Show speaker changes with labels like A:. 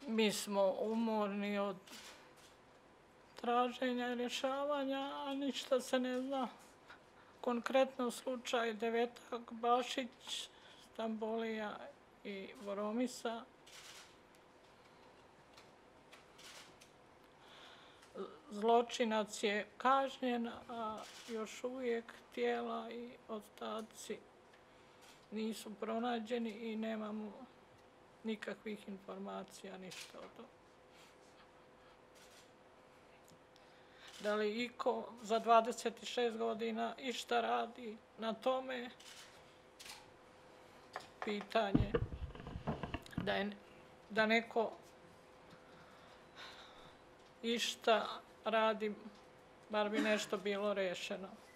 A: Mi smo umorni od traženja i rješavanja, a ništa se ne zna. Konkretno slučaj Devetak Bašić, Stambolija i Voromisa. Zločinac je kažnjen, a još uvijek tijela i ostaci nisu pronađeni i nemamo nikakvih informacija, ništa o tome. Da li iko za 26 godina išta radi na tome? Pitanje da neko išta radi, bar bi nešto bilo rešeno.